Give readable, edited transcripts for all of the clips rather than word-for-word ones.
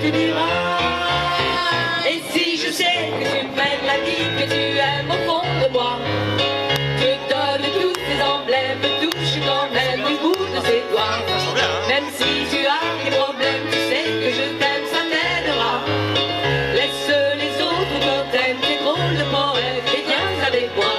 tu diras? Et si je sais que tu mènes la vie que tu aimes au fond de moi, je donne tous tes emblèmes, touche quand même le bout de ses doigts. Même si tu as des problèmes, tu sais que je t'aime, ça t'aidera. Laisse les autres quand t'aimes tes drôles de poètes et viens avec moi.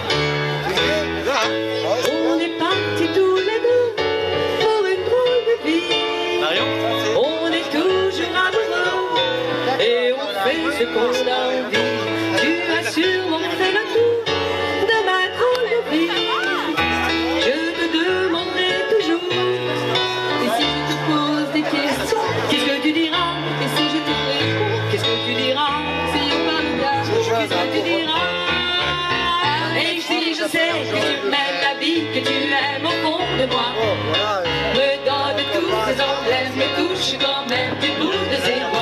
On est partis tous les deux pour une drôle de vie. On est toujours amoureux et on fait ce qu'on a envie. Tu as sûrement fait le tour de ma drôle de vie. Je te demanderai toujours, et si je te pose des questions, qu'est-ce que tu diras? Et si je te réponds, qu'est-ce que tu diras? Si on parle bien, qu'est-ce que tu diras? Et si je sais que tu mènes la vie que tu aimes au fond de moi, me donne tous tes emblèmes, me touche quand même du bout de ses doigts.